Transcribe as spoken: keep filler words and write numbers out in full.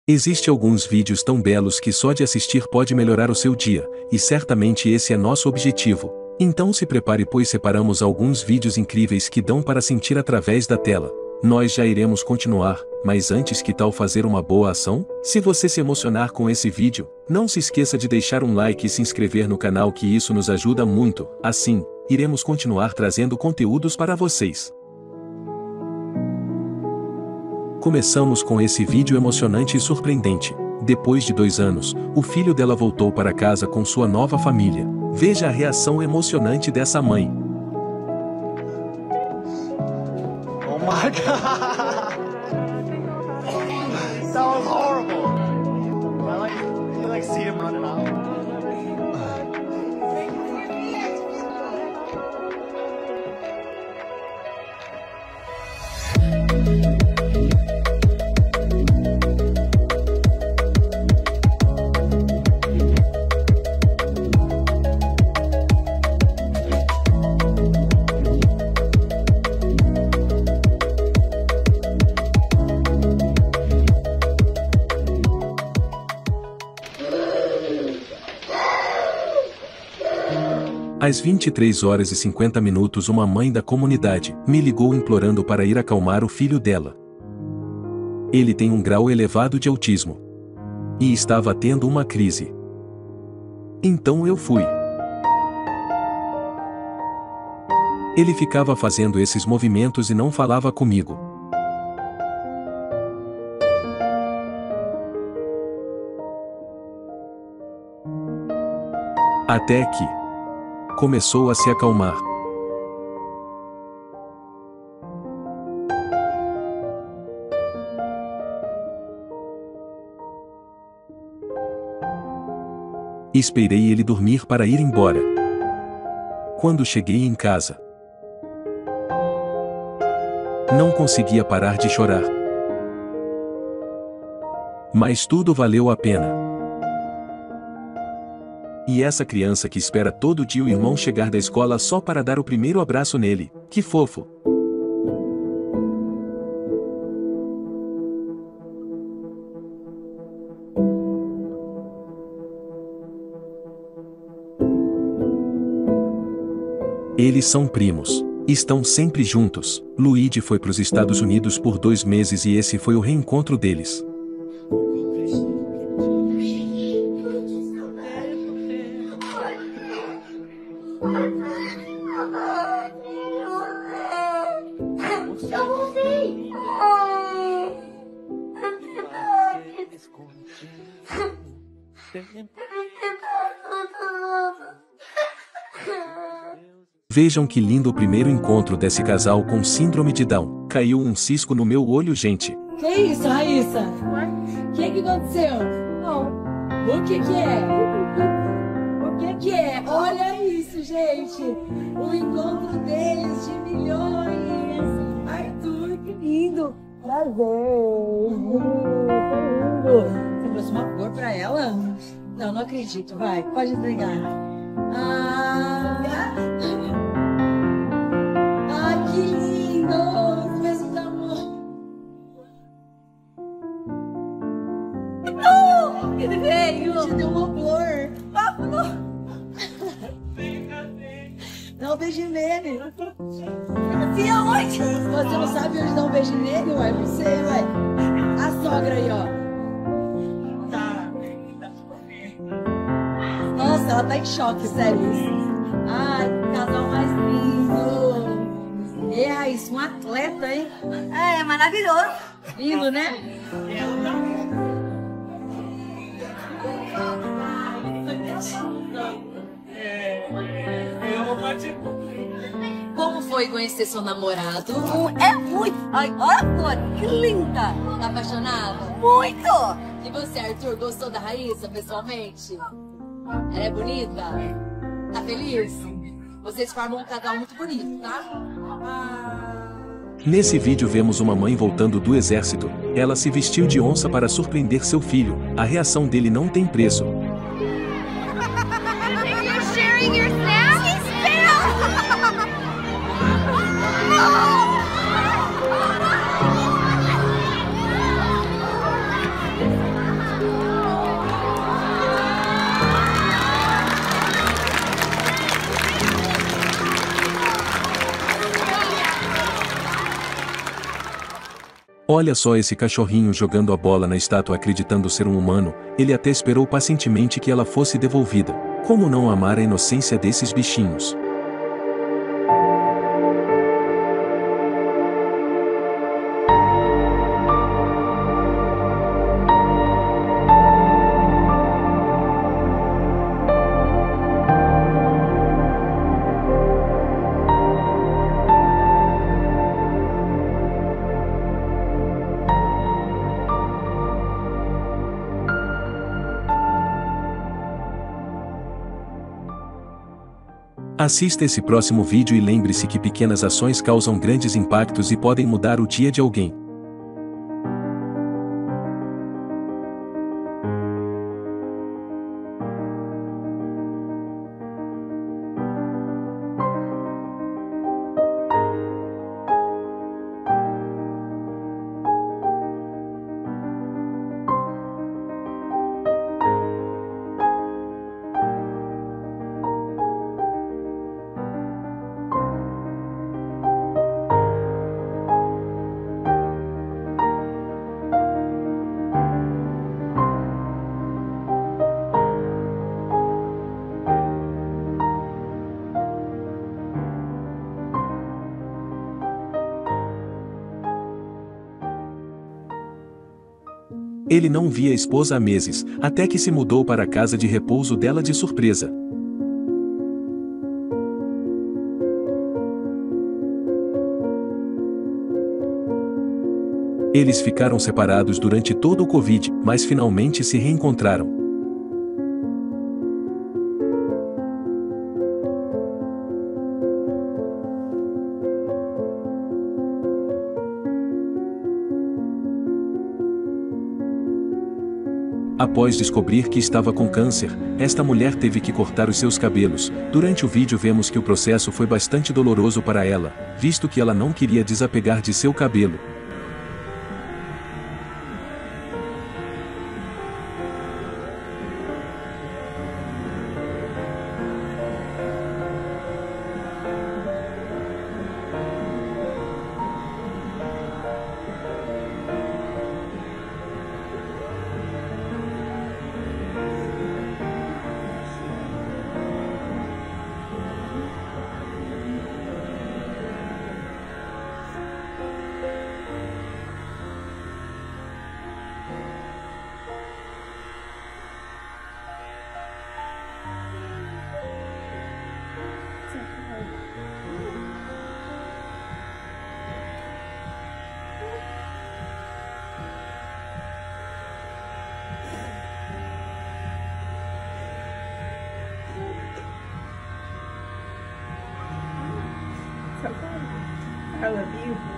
Existem alguns vídeos tão belos que só de assistir pode melhorar o seu dia, e certamente esse é nosso objetivo. Então se prepare, pois separamos alguns vídeos incríveis que dão para sentir através da tela. Nós já iremos continuar, mas antes, que tal fazer uma boa ação? Se você se emocionar com esse vídeo, não se esqueça de deixar um like e se inscrever no canal, que isso nos ajuda muito. Assim, iremos continuar trazendo conteúdos para vocês. Começamos com esse vídeo emocionante e surpreendente. Depois de dois anos, o filho dela voltou para casa com sua nova família. Veja a reação emocionante dessa mãe. Oh my God! That was horrible! I like, you like see him running out. Às vinte e três horas e cinquenta minutos, uma mãe da comunidade me ligou implorando para ir acalmar o filho dela. Ele tem um grau elevado de autismo e estava tendo uma crise. Então eu fui. Ele ficava fazendo esses movimentos e não falava comigo. Até que começou a se acalmar. Esperei ele dormir para ir embora. Quando cheguei em casa, não conseguia parar de chorar. Mas tudo valeu a pena. E essa criança que espera todo dia o irmão chegar da escola só para dar o primeiro abraço nele, que fofo! Eles são primos. Estão sempre juntos. Luigi foi para os Estados Unidos por dois meses e esse foi o reencontro deles. Eu voltei! Vejam que lindo o primeiro encontro desse casal com síndrome de Down. Caiu um cisco no meu olho, gente. Que isso, Raíssa? O que que aconteceu? Não. O que que é? O que que é? Olha isso, gente. O encontro deles de milhões. Arthur, que lindo. Prazer. Que lindo. Você trouxe uma flor pra ela? Não, não acredito. Vai, pode entregar. Ah, ah que lindo. Os mesmos amor. Não! Ele veio. Te deu uma flor. Papo, não. Dá um beijo nele. Assim aonde? Você não sabe onde dá um beijo nele, uai? Você, uai. A sogra aí, ó. Nossa, ela tá em choque, sério. Ai, que casal mais lindo. E é isso, um atleta, hein? É, maravilhoso. Lindo, né? Como foi conhecer seu namorado? É muito. Ai, olha a flor, que linda. Tá apaixonado? Muito. E você, Arthur, gostou da Raíssa pessoalmente? Ela é bonita? Tá feliz? Vocês formam um casal muito bonito, tá? Ah... Nesse vídeo vemos uma mãe voltando do exército. Ela se vestiu de onça para surpreender seu filho. A reação dele não tem preço. You're sharing your snacks? No! Olha só esse cachorrinho jogando a bola na estátua acreditando ser um humano, ele até esperou pacientemente que ela fosse devolvida. Como não amar a inocência desses bichinhos? Assista esse próximo vídeo e lembre-se que pequenas ações causam grandes impactos e podem mudar o dia de alguém. Ele não via a esposa há meses, até que se mudou para a casa de repouso dela de surpresa. Eles ficaram separados durante todo o Covid, mas finalmente se reencontraram. Após descobrir que estava com câncer, esta mulher teve que cortar os seus cabelos. Durante o vídeo vemos que o processo foi bastante doloroso para ela, visto que ela não queria desapegar de seu cabelo. I love you.